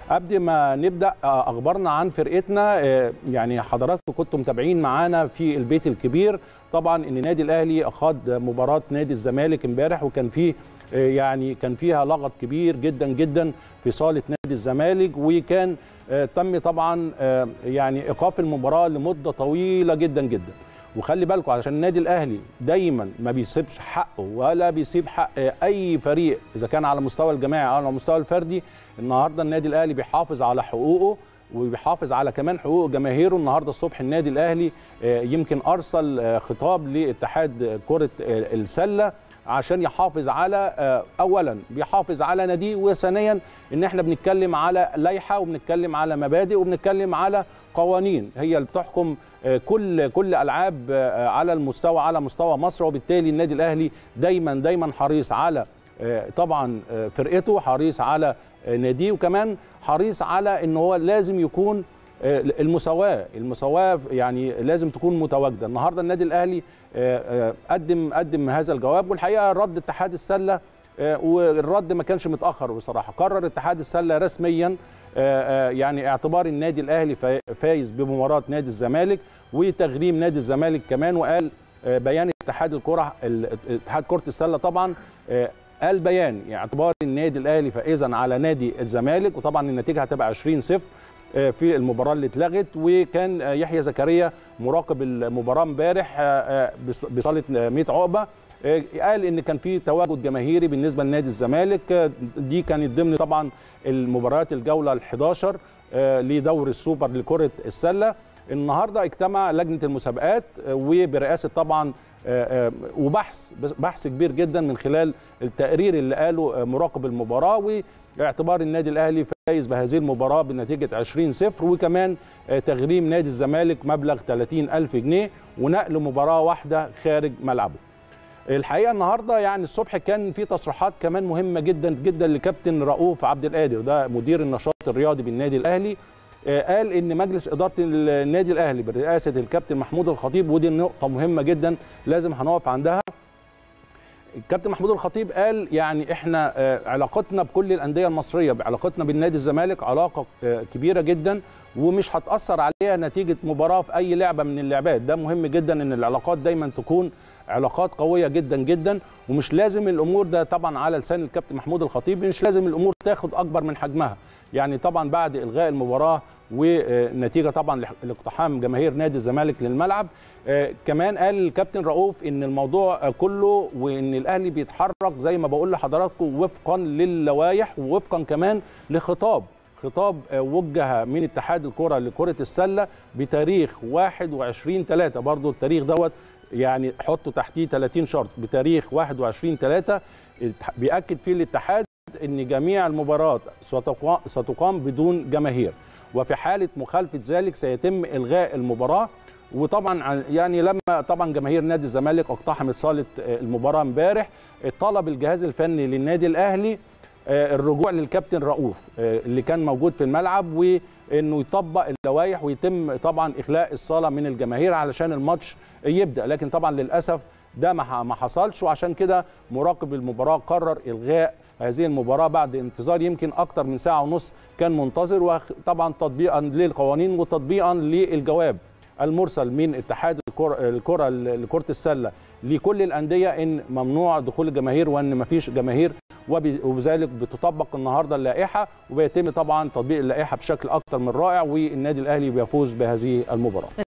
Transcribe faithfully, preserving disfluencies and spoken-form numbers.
قبل ما نبدا اخبارنا عن فرقتنا، يعني حضراتكم كنتم متابعين معانا في البيت الكبير. طبعا ان النادي الاهلي اخاض مباراه نادي الزمالك امبارح، وكان فيه يعني كان فيها لغط كبير جدا جدا في صاله نادي الزمالك، وكان تم طبعا يعني ايقاف المباراه لمده طويله جدا جدا. وخلي بالكم علشان النادي الاهلي دايما ما بيسيبش حقه ولا بيسيب حق اي فريق اذا كان على مستوى الجماعي او على المستوى الفردي. النهارده النادي الاهلي بيحافظ على حقوقه وبيحافظ على كمان حقوق جماهيره. النهارده الصبح النادي الاهلي يمكن ارسل خطاب لاتحاد كره السله عشان يحافظ على اولا بيحافظ على ناديه، وثانيا ان احنا بنتكلم على لائحه وبنتكلم على مبادئ وبنتكلم على قوانين هي اللي بتحكم كل كل العاب على المستوى على مستوى مصر. وبالتالي النادي الاهلي دايما دايما حريص على طبعا فرقته، حريص على ناديه، وكمان حريص على ان هو لازم يكون المساواه المساواه يعني لازم تكون متواجده. النهارده النادي الاهلي قدم قدم هذا الجواب، والحقيقه رد اتحاد السله والرد ما كانش متاخر بصراحه. قرر اتحاد السله رسميا يعني اعتبار النادي الاهلي فايز بمباراه نادي الزمالك وتغريم نادي الزمالك كمان. وقال بيان اتحاد الكره اتحاد كره السله طبعا قال بيان اعتبار النادي الاهلي فائزا على نادي الزمالك، وطبعا النتيجه هتبقى عشرين صفر في المباراه اللي اتلغت. وكان يحيى زكريا مراقب المباراه امبارح بصاله ميت عقبه قال ان كان في تواجد جماهيري بالنسبه لنادي الزمالك. دي كانت ضمن طبعا المباريات الجوله الحداشر لدور السوبر لكره السله. النهارده اجتمع لجنه المسابقات وبرئاسه طبعا وبحث بحث كبير جدا من خلال التقرير اللي قاله مراقب المباراه، واعتبار النادي الاهلي فايز بهذه المباراه بنتيجه عشرين صفر، وكمان تغريم نادي الزمالك مبلغ ثلاثين ألف جنيه ونقل مباراه واحده خارج ملعبه. الحقيقه النهارده يعني الصبح كان في تصريحات كمان مهمه جدا جدا لكابتن رؤوف عبد القادر، ده مدير النشاط الرياضي بالنادي الاهلي. قال ان مجلس اداره النادي الاهلي برئاسه الكابتن محمود الخطيب، ودي نقطه مهمه جدا لازم هنقف عندها. الكابتن محمود الخطيب قال يعني احنا علاقتنا بكل الانديه المصريه، بعلاقتنا بالنادي الزمالك علاقه كبيره جدا ومش هتاثر عليها نتيجه مباراه في اي لعبه من اللعبات. ده مهم جدا ان العلاقات دايما تكون علاقات قويه جدا جدا، ومش لازم الامور ده طبعا على لسان الكابتن محمود الخطيب مش لازم الامور تاخد اكبر من حجمها. يعني طبعا بعد الغاء المباراه ونتيجه طبعا لاقتحام جماهير نادي الزمالك للملعب، آه كمان قال الكابتن رؤوف ان الموضوع كله وان الاهلي بيتحرك زي ما بقول لحضراتكم وفقا للوائح ووفقا كمان لخطاب خطاب آه وجه من اتحاد الكره لكره السله بتاريخ واحد وعشرين ثلاثة. برضو التاريخ دوت يعني حطوا تحتيه ثلاثين شرط. بتاريخ واحد وعشرين ثلاثة بيأكد فيه الاتحاد ان جميع المباريات ستقام بدون جماهير، وفي حاله مخالفه ذلك سيتم الغاء المباراه. وطبعا يعني لما طبعا جماهير نادي الزمالك اقتحمت صاله المباراه امبارح، طلب الجهاز الفني للنادي الاهلي الرجوع للكابتن رؤوف اللي كان موجود في الملعب، وانه يطبق اللوائح ويتم طبعا اخلاء الصاله من الجماهير علشان الماتش يبدا. لكن طبعا للاسف ده ما حصلش، وعشان كده مراقب المباراه قرر الغاء هذه المباراه بعد انتظار يمكن اكتر من ساعه ونص كان منتظر. وطبعا تطبيقا للقوانين وتطبيقا للجواب المرسل من اتحاد الكره لكره السله لكل الانديه ان ممنوع دخول الجماهير وان ما فيش جماهير، وبذلك بتطبق النهارده اللائحه وبيتم طبعا تطبيق اللائحه بشكل اكتر من رائع، والنادي الاهلي بيفوز بهذه المباراه.